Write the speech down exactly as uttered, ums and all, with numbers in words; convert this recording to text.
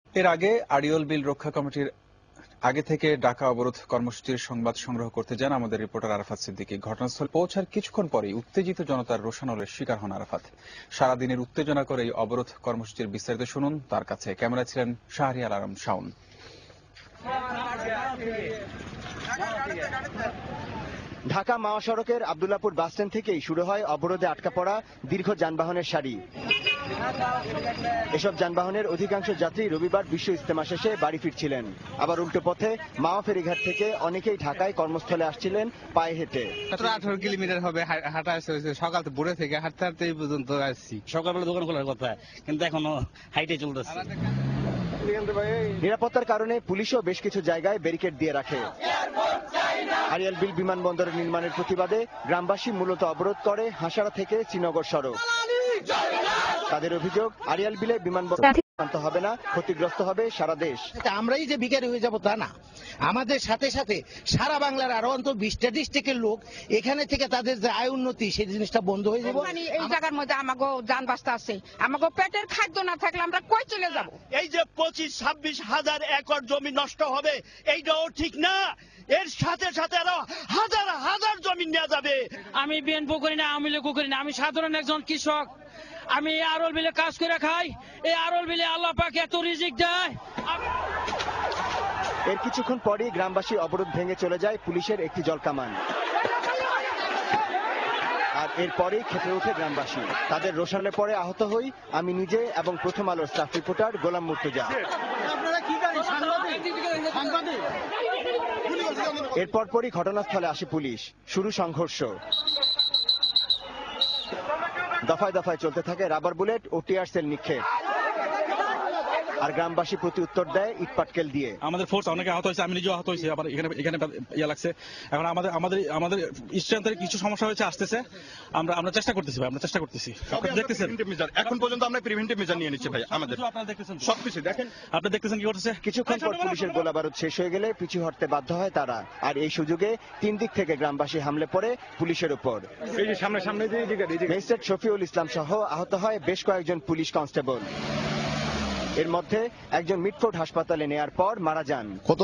এর আগে আড়িয়ল বিল রক্ষা কমিটির আগে থেকে ডাকা অবরোধ কর্মসূচির সংবাদ সংগ্রহ করতে যান আমাদের রিপোর্টার আরাফাত সিদ্দিকী। ঘটনাস্থলে পৌঁছার কিছুক্ষণ পরেই উত্তেজিত জনতার রোষানলের শিকার হন আরাফাত। সারাদিনের উত্তেজনা করে এই অবরোধ কর্মসূচির বিস্তারিত শুনুন তার কাছে। ক্যামেরায় ছিলেন শাহরিয়ার আলম শাওন। ঢাকা মহাসড়কের আব্দুল্লাহপুর বাসস্ট্যান্ড থেকেই শুরু হয় অবরোধে আটকা পড়া দীর্ঘ যানবাহনের সারি। এসব যানবাহনের অধিকাংশ যাত্রী রবিবার বিশ্ব ইজতেমা শেষে বাড়ি ফিরছিলেন। আবার উল্টো পথে মাওয়া ফেরিঘাট থেকে অনেকেই ঢাকায় কর্মস্থলে আসছিলেন পায়ে হেঁটে। আঠারো কিলোমিটার হবে হাঁটা হয়েছে, সকাল ভোরে থেকে হাঁটতে হাঁটতে এই পর্যন্ত আসছি। সকালবেলা দোকান খোলার কথা, কিন্তু এখনো হাইটে চলতেছে। নিরাপত্তার কারণে পুলিশও বেশ কিছু জায়গায় ব্যারিকেড দিয়ে রাখে। আড়িয়াল বিল বিমানবন্দরের নির্মাণের প্রতিবাদে গ্রামবাসী মূলত অবরোধ করে হাসারা থেকে শ্রীনগর সড়ক। তাদের অভিযোগ, আড়িয়াল বিলে বিমানবন্দর হবে না, ক্ষতিগ্রস্ত হবে সারা দেশ। আমরাই যে বিকারি হয়ে যাব তা না, আমাদের সাথে সাথে সারা বাংলার আরো অন্তত বিশটা ডিস্ট্রিক্টের লোক এখানে থেকে তাদের যে আয় উন্নতি সেই জিনিসটা বন্ধ হয়ে যাবে। এই জায়গার মধ্যে আমাকে যান বাস্তা আছে, আমাকে পেটের খাদ্য না থাকলে আমরা কই চলে যাব? এই যে পঁচিশ ছাব্বিশ হাজার একর জমি নষ্ট হবে, এইটাও ঠিক না। এর সাথে সাথে আরো হাজার হাজার জমি নেওয়া যাবে। আমি বিএনপি করি না, আওয়ামী লীগ করি না, আমি সাধারণ একজন কৃষক। আমি এই আড়ল বিলে কাজ করে খাই। এই আড়ল বিলে আল্লাহ পাক এত রিজিক দেয়। এর কিছুক্ষণ পরেই গ্রামবাসী অবরোধ ভেঙে চলে যায় পুলিশের একটি জলকামান। আর এরপরেই খেপে ওঠে গ্রামবাসী। তাদের রোষানলে পরে আহত হই আমি নিজে এবং প্রথম আলোর স্টাফ রিপোর্টার গোলাম মুর্তজা। এরপর পরই ঘটনাস্থলে আসে পুলিশ, শুরু সংঘর্ষ। দফায় দফায় চলতে থাকে রাবার বুলেট ও টিয়ার সেল নিক্ষেপ। আর গ্রামবাসী প্রতি উত্তর দেয় ইটপাটকেল দিয়ে। আমাদের ফোর্স অনেকে আহত হয়েছে, আমি নিজেও আহত হয়েছি, আবার এখানে এখানে ইয়া লাগছে। এখন আমাদের আমাদের আমাদের স্ট্রেন্থের কিছু সমস্যা হয়েছে, আসতেছে। আমরা আমরা চেষ্টা করতেছি ভাই, আমরা চেষ্টা করতেছি। দেখতেছেন এখন পর্যন্ত আমরা প্রিভেন্টিভ মেজার নিয়ে নিচ্ছি ভাই। আমাদের আপনারা দেখতেছেন সবকিছু দেখেন, আপনি দেখতেছেন কি করতেছে। কিছুক্ষণ পর পুলিশের গোলাবারুদ শেষ হয়ে গেলে পিছু হটতে বাধ্য হয় তারা। আর এই সুযোগে তিন দিক থেকে গ্রামবাসী হামলে পড়ে পুলিশের উপর। সামনে সামনে ম্যাজিস্ট্রেট শফিউল ইসলাম সহ আহত হয় বেশ কয়েকজন পুলিশ কনস্টেবল। এর মধ্যে একজন মিটফোর্ড হাসপাতালে নেয়ার পর মারা যান।